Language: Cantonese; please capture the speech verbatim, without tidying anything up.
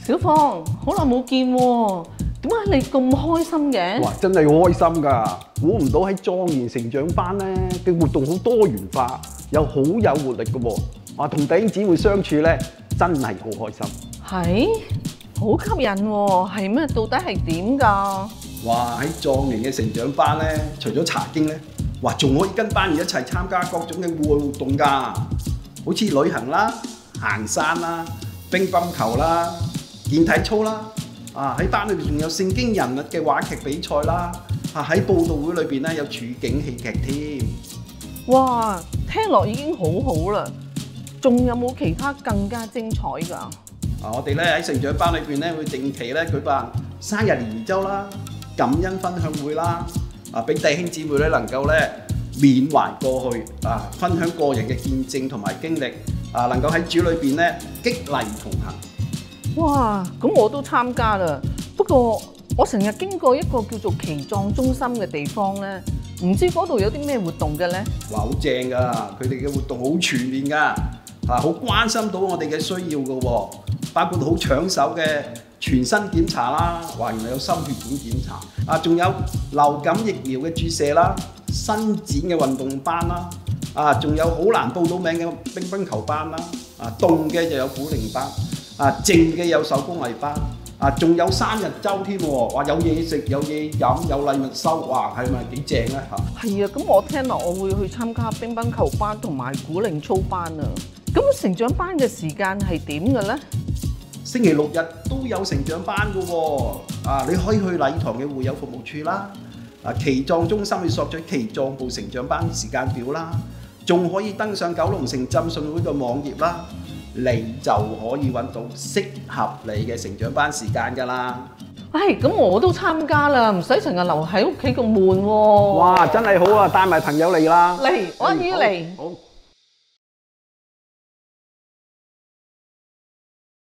小芳，好耐冇見喎，點解你咁開心嘅？ 哇！真係好開心㗎，估唔到喺壯年成長班咧嘅活動好多元化，又好有活力嘅喎。哇！同弟兄姊妹相處咧，真係好開心。 係，好吸引喎，係咩？到底係點㗎？ 哇！喺壯年嘅成長班咧，除咗查經咧，哇，仲可以跟班員一齊參加各種嘅戶外活動㗎，好似旅行啦、行山啦、乒乓球啦、健體操啦。啊！喺班裏邊仲有聖經人物嘅話劇比賽啦。啊！喺報道會裏邊咧有處境戲劇添。 哇！聽落已經好好啦，仲有冇其他更加精彩㗎？ 啊！我哋咧喺成長班裏邊咧會定期咧舉辦生日聯誼週啦、感恩分享會啦，啊，俾弟兄姊妹咧能夠咧緬懷過去，啊，分享個人嘅見證同埋經歷，啊，能夠喺主裏邊咧激勵同行。 哇！咁我都參加啦，不過我成日經過一個叫做祈壯中心嘅地方咧，唔知嗰度有啲咩活動嘅咧？ 哇！好正㗎，佢哋嘅活動好全面㗎，啊，好關心到我哋嘅需要㗎喎，包括好搶手嘅全身檢查啦，哇！原來有心血管檢查，啊，仲有流感疫苗嘅注射啦，伸展嘅運動班啦，啊，仲有好難報到名嘅乒乓球班啦，啊，動嘅就有鼓鈴班，啊，靜嘅有手工藝班，啊，仲有生日週添喎，哇！有嘢食，有嘢飲，有禮物收，哇！係咪幾正咧嚇？ 係啊，咁我聽落我會去參加乒乓球班同埋鼓鈴操班啊。咁成長班嘅時間係點嘅咧？ 星期六日都有成長班㗎喎，啊，你可以去禮堂嘅會友服務處啦，啊，祈壯中心去索取祈壯部成長班時間表啦，仲可以登上九龍城浸信會嘅網頁啦，你就可以揾到適合你嘅成長班時間㗎啦。 唉，咁我都參加啦，唔使成日留喺屋企咁悶喎。 哇！真係好啊，帶埋朋友嚟啦。 嚟，我要嚟。 好。好